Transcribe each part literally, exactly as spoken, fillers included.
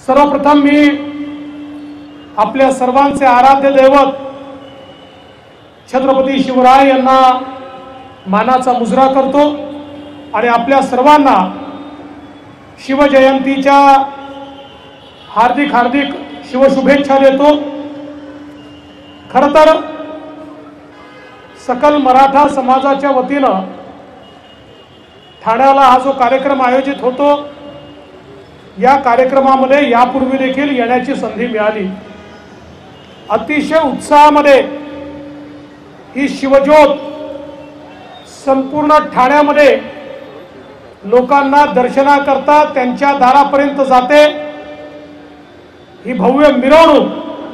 सर्वप्रथम मी आपल्या सर्वांचे आराध्य दैवत छत्रपती शिवराय यांना मानाचा मुजरा करतो आणि आपल्या सर्वांना शिवजयंतीच्या हार्दिक हार्दिक शिवशुभेच्छा देतो। खरं तर सकल मराठा समाजाच्या वतीनं ठाण्याला हा जो कार्यक्रम आयोजित होतो, या कार्यक्रमामध्ये यापूर्वी देखील येण्याची संधी मिळाली। अतिशय उत्साहामध्ये ही शिवज्योत संपूर्ण ठाण्यामध्ये लोकांना दर्शनाकरता त्यांच्या दारापर्यंत जाते। ही भव्य मिरवणूक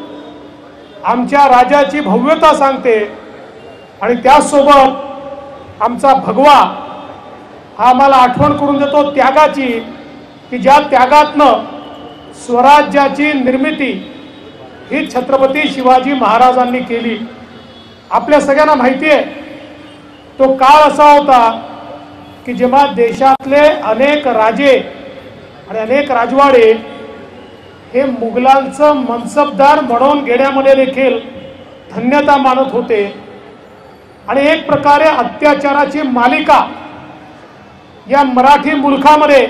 आमच्या राजाची भव्यता सांगते आणि त्यासोबत आमचा भगवा हा आम्हाला आठवण करून देतो त्यागाची, की ज्या त्यागातनं स्वराज्याची निर्मिती ही छत्रपती शिवाजी महाराजांनी केली। आपल्या सगळ्यांना माहिती आहे तो काळ असा होता की जेव्हा देशातले अनेक राजे आणि अनेक राजवाडे हे मुघलांचं मनसबदार म्हणून घेण्यामध्ये देखील धन्यता मानत होते आणि एक प्रकारे अत्याचाराची मालिका या मराठी मुलखामध्ये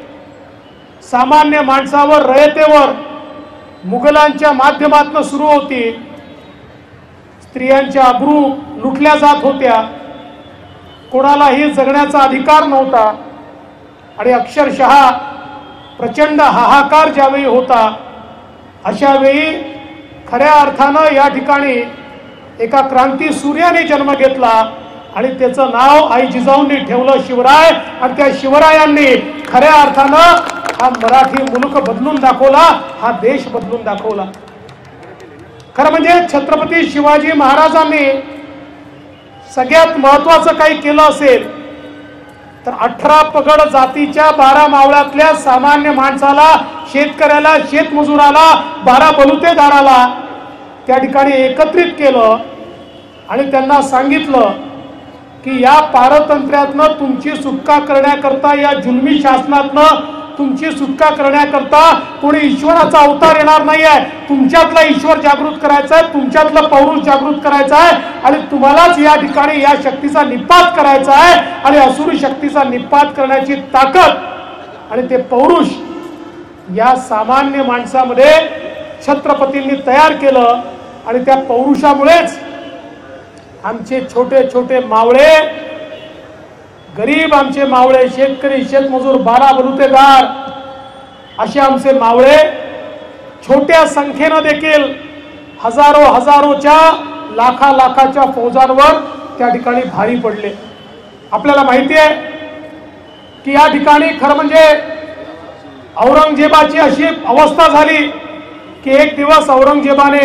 सामान्य माणसावर, रयतेवर मुघलांच्या माध्यमातून सुरू होती। स्त्रियांच्या अब्रू लुटल्या जात होत्या, कोणालाही जगण्याचा अधिकार नव्हता आणि अक्षरशः प्रचंड हाहाकार ज्यावेळी होता, अशा वेळी खऱ्या अर्थानं या ठिकाणी एका क्रांती सूर्याने जन्म घेतला आणि त्याचं नाव आई जिजाऊंनी ठेवलं शिवराय। आणि त्या शिवरायांनी खऱ्या अर्थानं हा मराठी मुलुख बदलून दाखवला, हा देश बदलून दाखवला। खरं म्हणजे छत्रपती शिवाजी महाराजांनी सगळ्यात महत्त्वाचं काही केलं असेल तर अठरा पगड जातीच्या बारा मावळातल्या सामान्य माणसाला, शेतकऱ्याला, शेतमजुराला, बारा बलुतेदाराला त्या ठिकाणी एकत्रित केलं आणि त्यांना सांगितलं की या पारतंत्र्यातनं तुमची सुटका करण्याकरता, या जुलमी शासनातनं तुमची सुटका करण्याकरता कोणी ईश्वराचा अवतार येणार नाही आहे। तुमच्यातला ईश्वर जागृत करायचा आहे, तुमच्यातलं पौरुष जागृत करायचं आहे आणि तुम्हालाच या ठिकाणी या शक्तीचा निपात करायचा आहे आणि असुरी शक्तीचा निपात करण्याची ताकद आणि ते पौरुष या सामान्य माणसामध्ये छत्रपतींनी तयार केलं आणि त्या पौरुषामुळेच आमचे छोटे छोटे मावळे, गरीब आमचे मावळे, शेतकरी, शेतमजूर, बारा बलुतेदार असे आमचे मावळे छोट्या संख्येनं देखील हजारो हजारोच्या लाखा लाखाच्या फौजांवर त्या ठिकाणी भारी पडले। आपल्याला माहिती आहे की या ठिकाणी खरं म्हणजे औरंगजेबाची अशी अवस्था झाली की एक दिवस औरंगजेबाने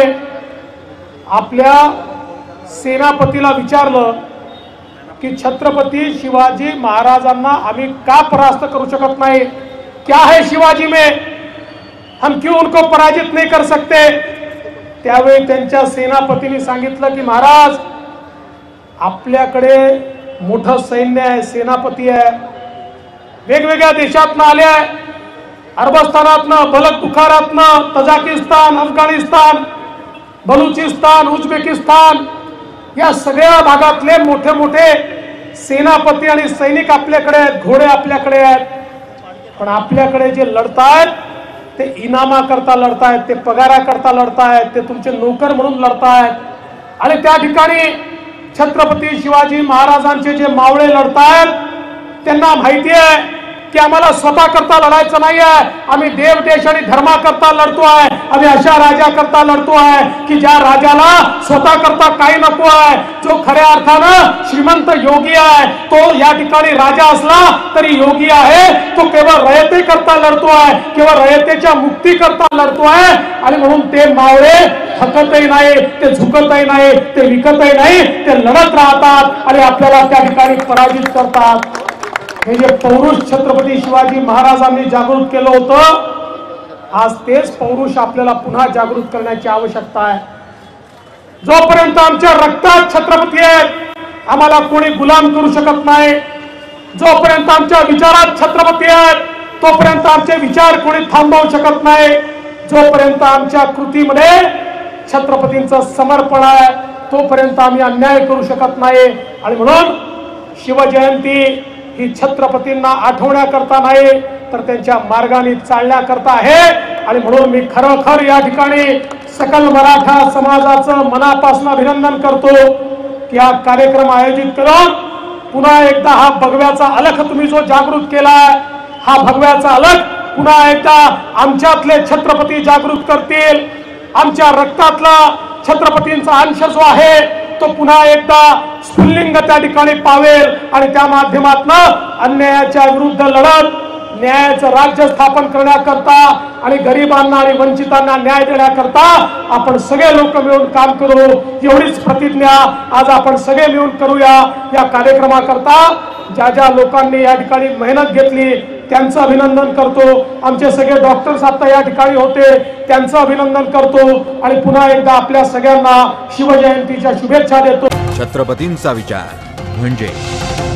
आपल्या सेनापतीला विचारलं कि छत्रपती शिवाजी महाराजांना आम्ही का परास्त करू शकत नाही, क्या है शिवाजी में, हम क्यों उनको पराजित नहीं कर सकते। त्यावेळी त्यांच्या सेनापतींनी सांगितलं की महाराज, आपल्याकडे मोठं सैन्य आहे, सेनापती आहे, वेगवेगळ्या देशातनं आले आहे, अरबस्तानातनं, बलक बुखारातनं, तजाकिस्तान, अफगाणिस्तान, बलुचिस्तान, उझबेकिस्तान या सगळ्या भागातले मोठे मोठे सेनापती आणि सैनिक आपल्याकडे आहेत, घोडे आपल्याकडे आहेत, पण आपल्याकडे जे लढतायत ते इनामा करता लढतायत, ते पगारा करता लढतायत, ते तुमचे नोकर म्हणून लढतायत। आणि त्या ठिकाणी छत्रपती शिवाजी महाराजांचे जे मावळे लढतायत त्यांना माहिती आहे की आम्हाला स्वतः करता लढायचं नाही आहे, आम्ही देव देश आणि धर्मा करता लढतो आहे, आम्ही अशा राजा करता लढतो आहे की ज्या राजाला स्वतः करता काही नको आहे, जो खऱ्या अर्थानं श्रीमंत योगी आहे, तो या ठिकाणी राजा असला तरी योगी आहे, तो केवळ रयते करता लढतो आहे, केवळ रयतेच्या मुक्ती करता लढतो आहे। आणि म्हणून ते मावळे थकतही नाही, ते झुकतही नाही, ते विकतही नाही, ते लढत राहतात आणि आपल्याला त्या ठिकाणी पराजित करतात। हे जे पौरुष छत्रपती शिवाजी महाराजांनी जागृत केलं होतं, आज तेच पौरुष आपल्याला पुन्हा जागृत करण्याची आवश्यकता आहे। जोपर्यंत आमच्या रक्तात छत्रपती आहेत, आम्हाला कोणी गुलाम करू शकत नाही। जोपर्यंत आमच्या विचारात छत्रपती आहेत, तोपर्यंत आमचे विचार कोणी थांबवू शकत नाही. जोपर्यंत आमच्या कृतीमध्ये छत्रपतींचं समर्पण आहे तोपर्यंत आम्ही अन्याय करू शकत नाही. आणि म्हणून शिवजयंती ही छत्रपतींना आठवण्याकरता नाही तर त्यांच्या मार्गाने चालण्याकरता आहे. आणि म्हणून मी खरोखर या ठिकाणी सकल मराठा समाजाचं मनापासून अभिनंदन करतो की हा कार्यक्रम आयोजित करून पुन्हा एकदा हा भगव्याचा अलख तुम्ही जो जागृत केलाय, हा भगव्याचा अलख पुन्हा एकदा आमच्यातले छत्रपती जागृत करतील. आमच्या रक्तातला छत्रपतींचा अंश जो आहे तो पुन्हा एकदा स्फुल्लिंग त्या ठिकाणी पावेल आणि त्या माध्यमातून अन्यायाच्या विरुद्ध लढत न्यायाचं राज्य स्थापन करण्याकरता आणि गरिबांना आणि वंचितांना न्याय देण्याकरता आपण सगळे लोक मिळून काम करू. एवढीच प्रतिज्ञा आज आपण सगळे मिळून करूया. या कार्यक्रमाकरता ज्या ज्या लोकांनी या ठिकाणी मेहनत घेतली त्यांचं अभिनंदन करतो. आमचे सगळे डॉक्टर्स आता या ठिकाणी होते त्यांचं अभिनंदन करतो आणि पुन्हा एकदा आपल्या सगळ्यांना शिवजयंतीच्या शुभेच्छा देतो. छत्रपतींचा विचार म्हणजे